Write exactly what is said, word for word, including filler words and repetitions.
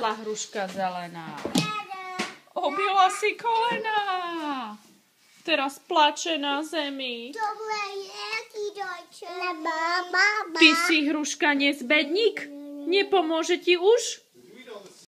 spadla hruška zelená. Obila si kolena. Teraz plače na zemi. Ty si hruška nezbedník? Nepomôže ti už?